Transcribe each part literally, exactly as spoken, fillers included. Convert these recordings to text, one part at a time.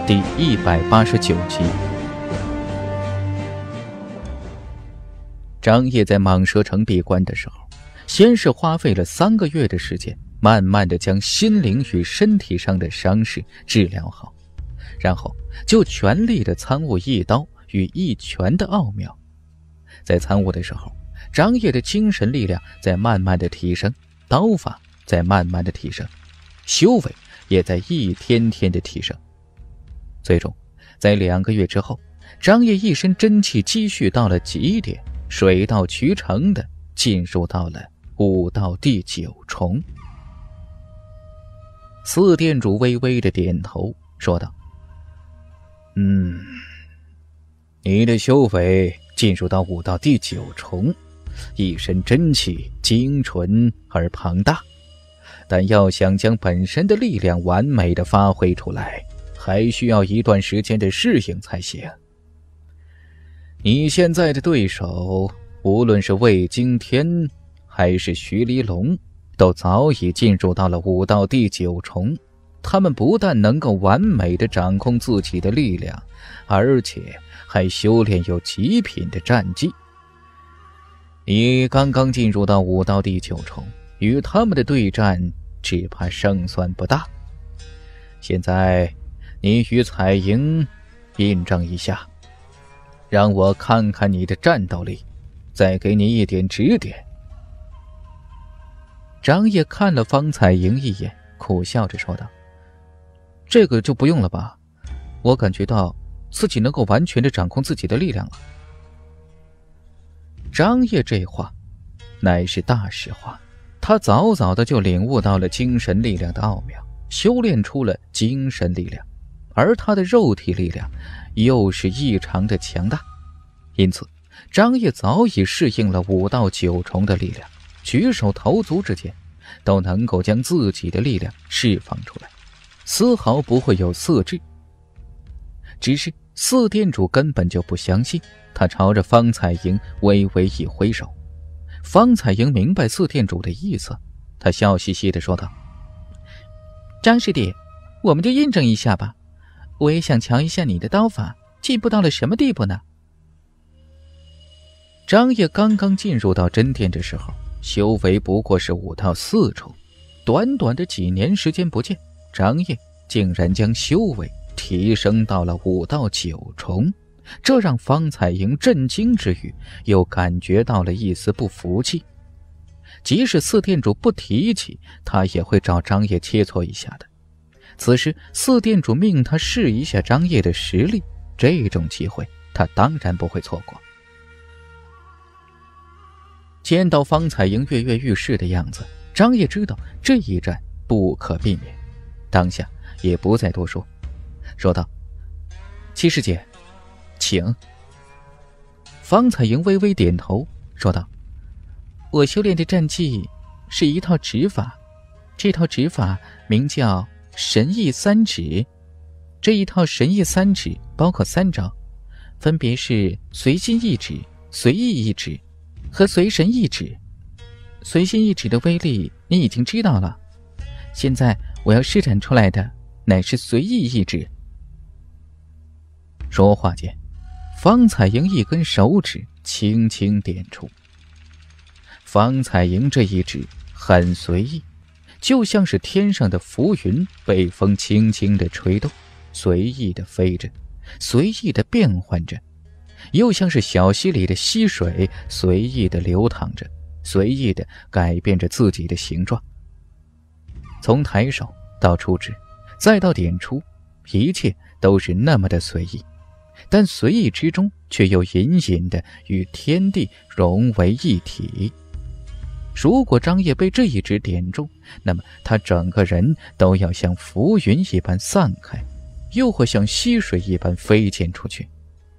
第一百八十九集。张掖在蟒蛇城闭关的时候，先是花费了三个月的时间，慢慢的将心灵与身体上的伤势治疗好，然后就全力的参悟一刀与一拳的奥妙。在参悟的时候，张掖的精神力量在慢慢的提升，刀法在慢慢的提升，修为也在一天天的提升。最终在两个月之后，张掖一身真气积蓄到了极点，水到渠成的进入到了武道第九重。四店主微微的点头说道：嗯，你的修为进入到武道第九重，一身真气精纯而庞大，但要想将本身的力量完美的发挥出来，还需要一段时间的适应才行。你现在的对手，无论是魏惊天还是徐离龙，都早已进入到了武道第九重。他们不但能够完美的掌控自己的力量，而且还修炼有极品的战技。你刚刚进入到武道第九重，与他们的对战只怕胜算不大。现在你与彩莹印证一下，让我看看你的战斗力，再给你一点指点。张掖看了方彩莹一眼，苦笑着说道：这个就不用了吧，我感觉到自己能够完全的掌控自己的力量了。张掖这话乃是大实话，他早早的就领悟到了精神力量的奥妙，修炼出了精神力量，而他的肉体力量又是异常的强大，因此张掖早已适应了武道九重的力量，举手投足之间都能够将自己的力量释放出来，丝毫不会有色滞。只是四店主根本就不相信，他朝着方彩莹微微一挥手。方彩莹明白四店主的意思，他笑嘻嘻地说道：张师弟，我们就印证一下吧，我也想瞧一下你的刀法进步到了什么地步呢。张掖刚刚进入到真殿的时候，修为不过是武道四重，短短的几年时间不见，张掖竟然将修为提升到了武道九重，这让方彩莹震惊之余，又感觉到了一丝不服气。即使四店主不提起，他也会找张掖切磋一下的。此时四店主命他试一下张掖的实力，这种机会他当然不会错过。见到方彩莹跃跃欲试的样子，张掖知道这一战不可避免，当下也不再多说，说道：七师姐，请。方彩莹微微点头说道：我修炼的战技是一套指法，这套指法名叫神意三指。这一套神意三指包括三招，分别是随心一指、随意一指和随神一指。随心一指的威力你已经知道了，现在我要施展出来的乃是随意一指。说话间，方彩莹一根手指轻轻点出。方彩莹这一指很随意，就像是天上的浮云被风轻轻地吹动，随意地飞着，随意地变换着，又像是小溪里的溪水随意地流淌着，随意地改变着自己的形状。从抬手到出指再到点出，一切都是那么的随意，但随意之中却又隐隐地与天地融为一体。如果张掖被这一指点中，那么他整个人都要像浮云一般散开，又会像溪水一般飞溅出去。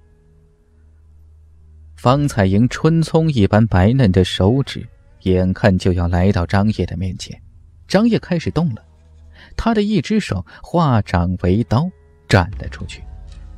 方彩莹春葱一般白嫩的手指眼看就要来到张掖的面前，张掖开始动了，他的一只手化掌为刀斩了出去。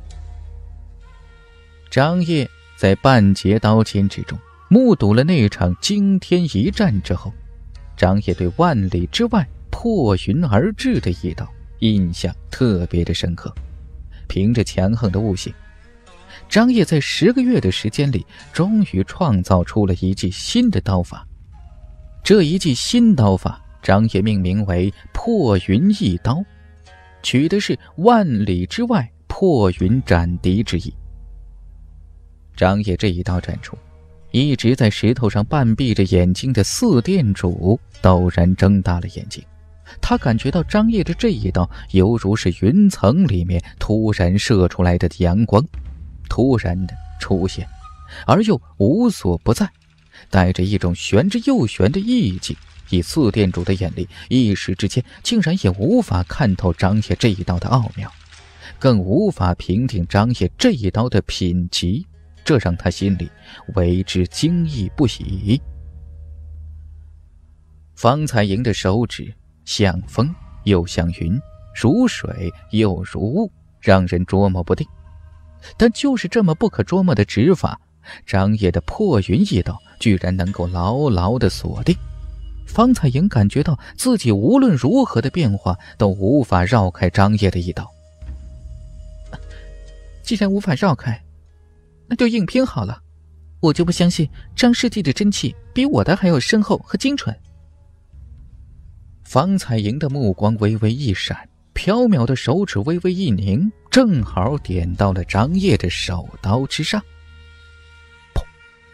张掖在半截刀尖之中目睹了那场惊天一战之后，张掖对万里之外破云而至的一刀印象特别的深刻， 凭着强横的悟性，张掖在十个月的时间里，终于创造出了一记新的刀法。这一记新刀法，张掖命名为破云一刀，取的是万里之外破云斩敌之意。张掖这一刀斩出，一直在石头上半闭着眼睛的四店主陡然睁大了眼睛。他感觉到张掖的这一刀犹如是云层里面突然射出来的阳光，突然的出现，而又无所不在，带着一种玄之又玄的意境。以四店主的眼力，一时之间竟然也无法看透张掖这一刀的奥妙，更无法评定张掖这一刀的品级，这让他心里为之惊异不已。方彩莹的手指像风又像云，如水又如雾，让人捉摸不定。但就是这么不可捉摸的指法，张掖的破云一刀居然能够牢牢地锁定。方彩莹感觉到自己无论如何的变化都无法绕开张掖的一刀。既然无法绕开，那就硬拼好了。我就不相信张师弟的真气比我的还要深厚和精纯。方彩莹的目光微微一闪，飘渺的手指微微一拧，正好点到了张掖的手刀之上。砰！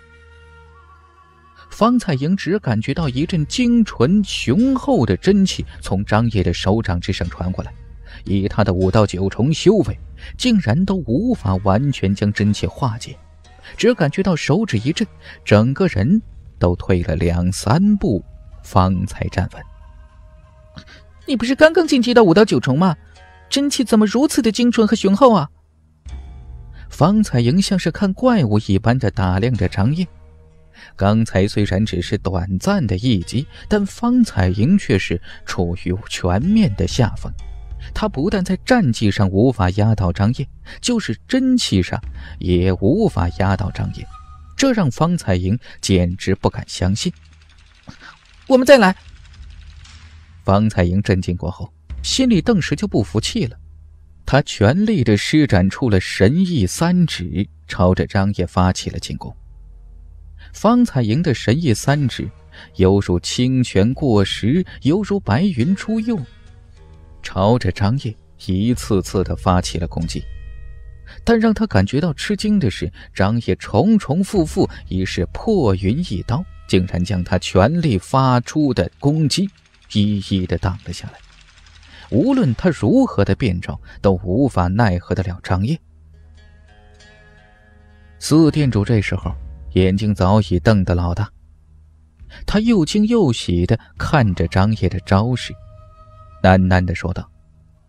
方彩莹只感觉到一阵精纯雄厚的真气从张掖的手掌之上传过来，以他的五道九重修为，竟然都无法完全将真气化解，只感觉到手指一震，整个人都退了两三步，方才站稳。你不是刚刚晋级到五道九重吗？真气怎么如此的精纯和雄厚啊？方彩莹像是看怪物一般的打量着张掖。刚才虽然只是短暂的一击，但方彩莹却是处于全面的下风。他不但在战绩上无法压倒张掖，就是真气上也无法压倒张掖，这让方彩莹简直不敢相信。我们再来！方彩莹震惊过后，心里顿时就不服气了。他全力地施展出了神意三指，朝着张掖发起了进攻。方彩莹的神意三指犹如清泉过石，犹如白云出岫，朝着张掖一次次地发起了攻击。但让他感觉到吃惊的是，张掖重重复复已是破云一刀，竟然将他全力发出的攻击一一地挡了下来。无论他如何的变招，都无法奈何得了张掖。四店主这时候眼睛早已瞪得老大，他又惊又喜地看着张掖的招式，喃喃地说道：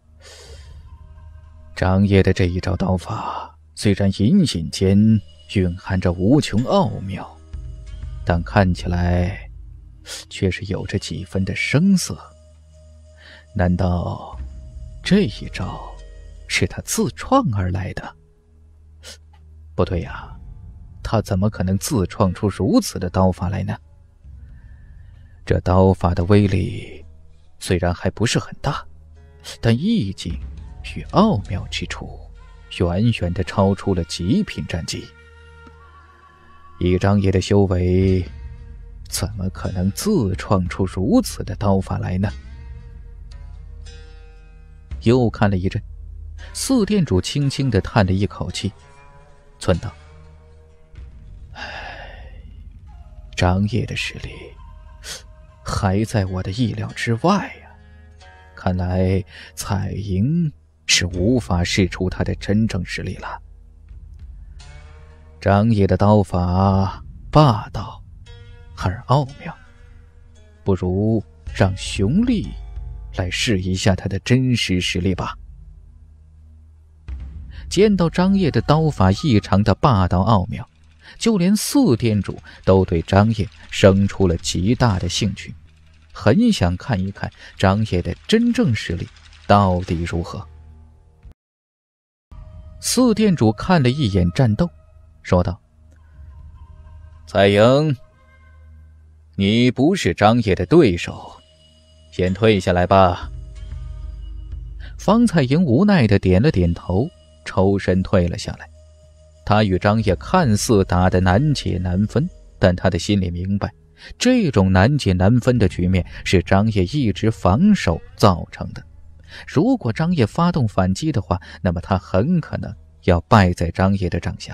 张掖的这一招刀法虽然隐隐间蕴含着无穷奥妙，但看起来却是有着几分的生涩。难道这一招是他自创而来的？不对呀，他怎么可能自创出如此的刀法来呢？这刀法的威力虽然还不是很大，但意境与奥妙之处远远地超出了极品战技。以张掖的修为，怎么可能自创出如此的刀法来呢？又看了一阵，四店主轻轻地叹了一口气，忖道：唉，张掖的实力还在我的意料之外呀、啊。看来彩莹是无法试出他的真正实力了。张掖的刀法霸道而奥妙，不如让熊力来试一下他的真实实力吧。见到张掖的刀法异常的霸道奥妙，就连四店主都对张掖生出了极大的兴趣，很想看一看张掖的真正实力到底如何。四店主看了一眼战斗，说道：彩莹，你不是张掖的对手，先退下来吧。方彩莹无奈地点了点头， 抽身退了下来。他与张掖看似打得难解难分，但他的心里明白，这种难解难分的局面是张掖一直防守造成的。如果张掖发动反击的话，那么他很可能要败在张掖的掌下。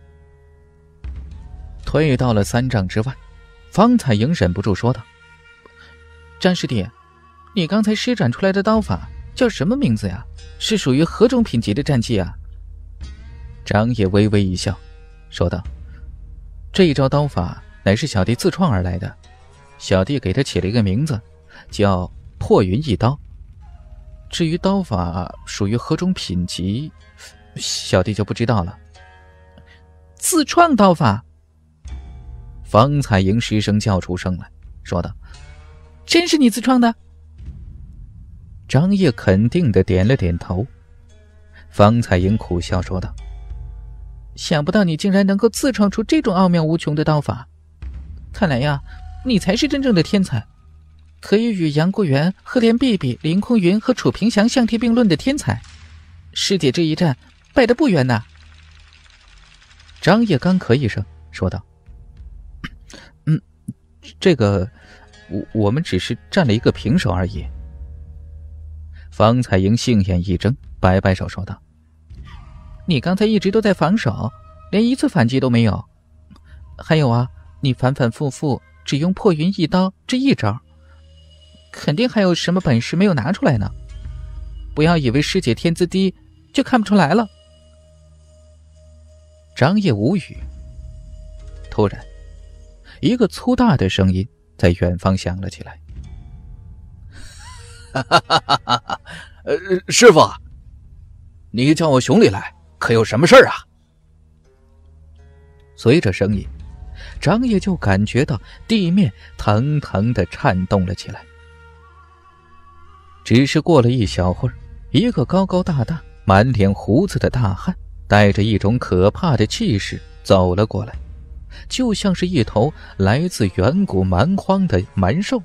退到了三丈之外，方彩莹忍不住说道：“张师弟，你刚才施展出来的刀法叫什么名字呀？是属于何种品级的战技啊？”张掖微微一笑，说道：“这一招刀法乃是小弟自创而来的，小弟给他起了一个名字，叫破云一刀。至于刀法属于何种品级，小弟就不知道了。”自创刀法？方彩莹失声叫出声来，说道：“真是你自创的？”张掖肯定地点了点头。方彩莹苦笑说道：“想不到你竟然能够自创出这种奥妙无穷的刀法，看来呀，你才是真正的天才，可以与杨过元、赫连璧璧、林空云和楚平祥相提并论的天才。师姐这一战败得不冤呐。”张掖干咳一声说道：“嗯，这个我我们只是占了一个平手而已。”方彩莹杏眼一睁，摆摆手说道：“你刚才一直都在防守，连一次反击都没有。还有啊，你反反复复只用破云一刀这一招，肯定还有什么本事没有拿出来呢。不要以为师姐天资低就看不出来了。”张掖无语。突然，一个粗大的声音在远方响了起来：“ 哈哈哈哈哈！呃，师傅，你叫我熊里来，可有什么事儿啊？” 随着声音，张掖就感觉到地面腾腾地颤动了起来。只是过了一小会儿，一个高高大大、满脸胡子的大汉带着一种可怕的气势走了过来，就像是一头来自远古蛮荒的蛮兽。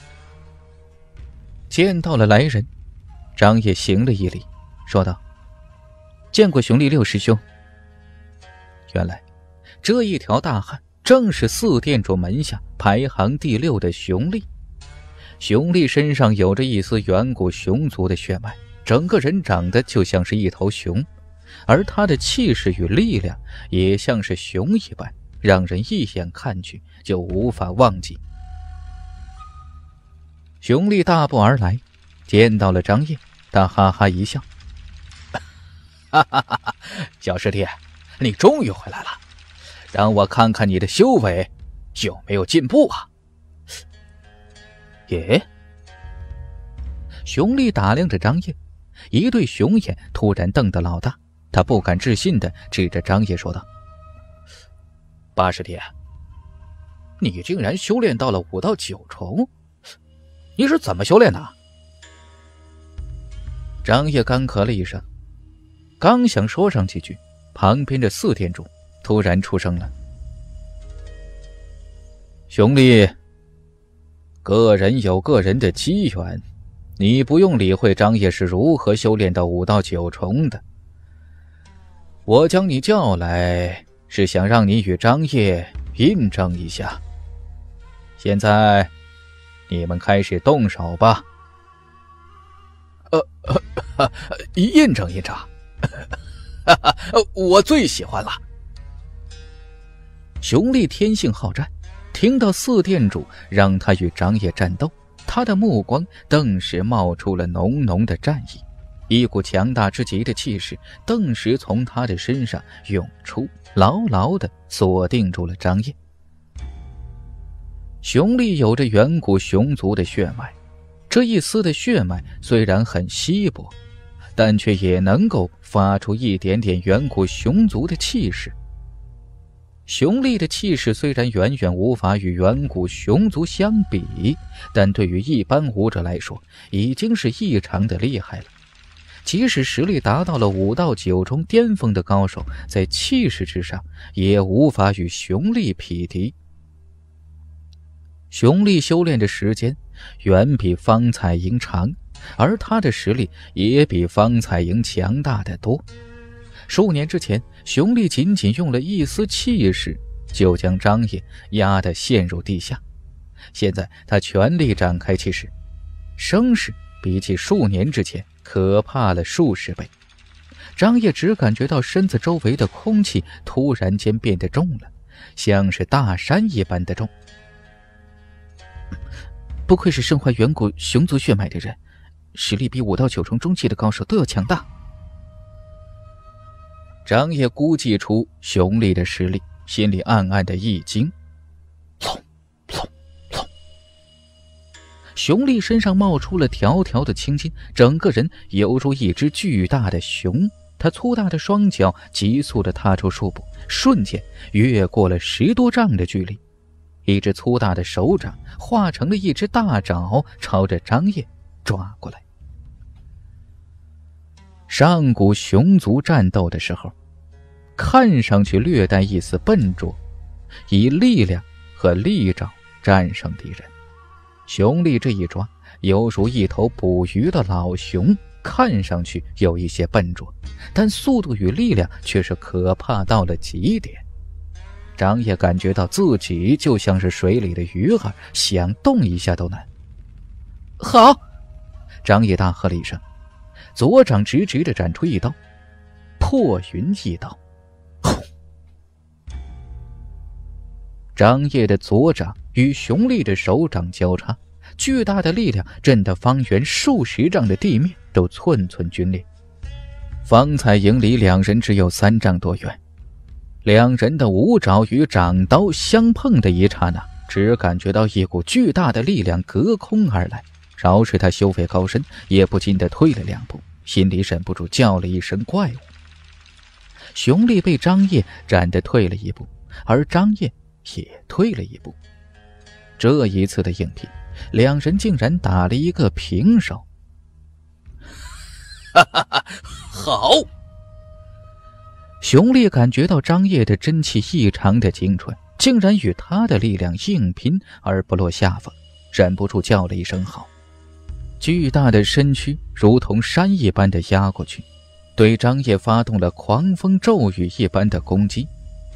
见到了来人，张掖行了一礼，说道：“见过熊力六师兄。”原来这一条大汉正是四店主门下排行第六的熊力。熊力身上有着一丝远古熊族的血脉，整个人长得就像是一头熊，而他的气势与力量也像是熊一般，让人一眼看去就无法忘记。熊力大步而来，见到了张掖，他哈哈一笑：“ 哈哈哈哈，小师弟，你终于回来了，让我看看你的修为有没有进步啊？” 耶！熊力打量着张掖，一对熊眼突然瞪得老大，他不敢置信地指着张掖说道：“ 八师弟，你竟然修炼到了五道九重，你是怎么修炼的？” 张掖干咳了一声，刚想说上几句，旁边的四店主突然出声了：“ 熊力，个人有个人的机缘，你不用理会张掖是如何修炼到五道九重的。我将你叫来，是想让你与张掖印证一下。现在，你们开始动手吧。”“呃，呃印证印证，我最喜欢了。” 熊力天性好战，听到四店主让他与张掖战斗，他的目光顿时冒出了浓浓的战意，一股强大之极的气势顿时从他的身上涌出，牢牢地锁定住了张掖。熊力有着远古熊族的血脉，这一丝的血脉虽然很稀薄，但却也能够发出一点点远古熊族的气势。熊力的气势虽然远远无法与远古熊族相比，但对于一般武者来说已经是异常的厉害了。即使实力达到了五到九重巅峰的高手，在气势之上也无法与熊力匹敌。熊力修炼的时间远比方彩莹长，而他的实力也比方彩莹强大得多。 数年之前，熊力仅仅用了一丝气势，就将张掖压得陷入地下。现在他全力展开气势，声势比起数年之前可怕了数十倍。张掖只感觉到身子周围的空气突然间变得重了，像是大山一般的重。不愧是身怀远古熊族血脉的人，实力比五到九重中期的高手都要强大。张掖估计出熊力的实力，心里暗暗的一惊。砰砰砰！熊力身上冒出了条条的青筋，整个人犹如一只巨大的熊。他粗大的双脚急速地踏出数步，瞬间越过了十多丈的距离。一只粗大的手掌化成了一只大爪，朝着张掖抓过来。上古熊族战斗的时候，看上去略带一丝笨拙，以力量和利爪战胜敌人。熊力这一抓，犹如一头捕鱼的老熊，看上去有一些笨拙，但速度与力量却是可怕到了极点。张掖感觉到自己就像是水里的鱼儿，想动一下都难。好！张掖大喝了一声，左掌直直地斩出一刀，破云一刀。轰！张掖的左掌与熊力的手掌交叉，巨大的力量震得方圆数十丈的地面都寸寸皲裂。方才营离两人只有三丈多远，两人的五爪与掌刀相碰的一刹那，只感觉到一股巨大的力量隔空而来，饶是他修为高深，也不禁地退了两步，心里忍不住叫了一声怪物。熊力被张掖斩得退了一步，而张掖也退了一步。这一次的硬拼，两人竟然打了一个平手。 哈哈哈，好！ 熊力感觉到张掖的真气异常的精纯，竟然与他的力量硬拼而不落下风，忍不住叫了一声好。巨大的身躯如同山一般的压过去，对张掖发动了狂风骤雨一般的攻击。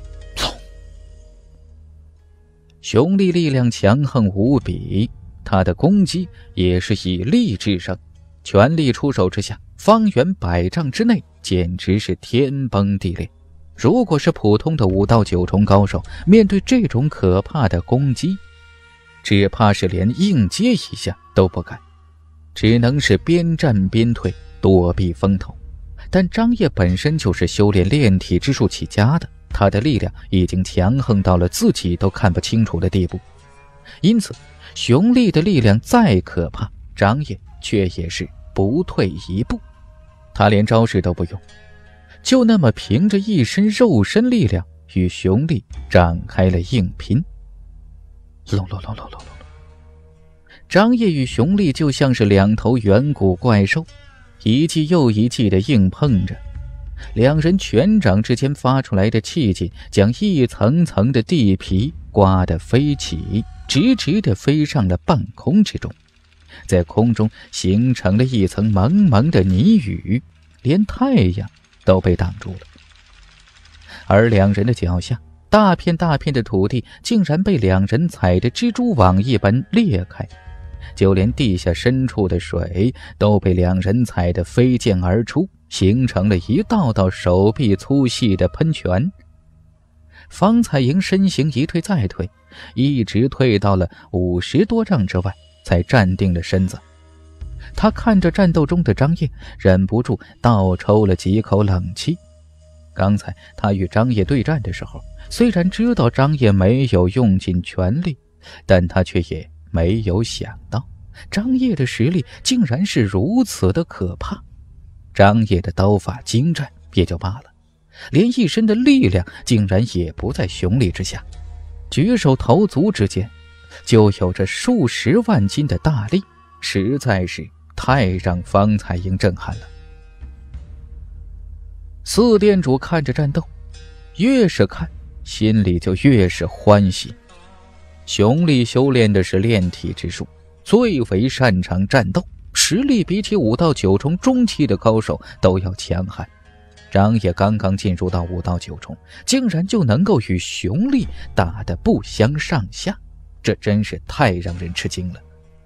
熊力力量强横无比，他的攻击也是以力制胜，全力出手之下，方圆百丈之内简直是天崩地裂。如果是普通的五到九重高手，面对这种可怕的攻击，只怕是连应接一下都不敢，只能是边战边退，躲避风头。但张掖本身就是修炼炼体之术起家的，他的力量已经强横到了自己都看不清楚的地步，因此熊力的力量再可怕，张掖却也是不退一步。他连招式都不用，就那么凭着一身肉身力量与熊力展开了硬拼。隆隆隆隆隆隆，张掖与熊力就像是两头远古怪兽，一记又一记的硬碰着。两人拳掌之间发出来的气劲，将一层层的地皮刮得飞起，直直地飞上了半空之中，在空中形成了一层蒙蒙的泥雨，连太阳都被挡住了。而两人的脚下，大片大片的土地竟然被两人踩得蜘蛛网一般裂开，就连地下深处的水都被两人踩得飞溅而出，形成了一道道手臂粗细的喷泉。方彩莹身形一退再退，一直退到了五十多丈之外，才站定了身子。他看着战斗中的张掖，忍不住倒抽了几口冷气。刚才他与张掖对战的时候，虽然知道张掖没有用尽全力，但他却也没有想到张掖的实力竟然是如此的可怕。张掖的刀法精湛也就罢了，连一身的力量竟然也不在熊力之下，举手投足之间就有着数十万斤的大力，实在是太让方彩莹震撼了。四店主看着战斗，越是看心里就越是欢喜。熊力修炼的是炼体之术，最为擅长战斗，实力比起五到九重中期的高手都要强悍。 张掖刚刚进入到五道九重，竟然就能够与熊力打得不相上下，这真是太让人吃惊了。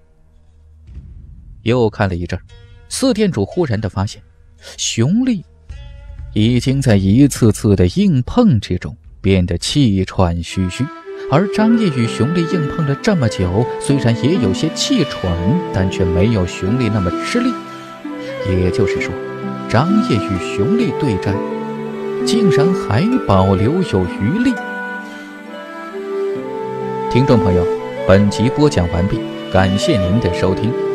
又看了一阵，四店主忽然的发现，熊力已经在一次次的硬碰之中变得气喘吁吁，而张掖与熊力硬碰了这么久，虽然也有些气喘，但却没有熊力那么吃力。也就是说，张掖与熊力对战竟然还保留有余力。听众朋友，本集播讲完毕，感谢您的收听。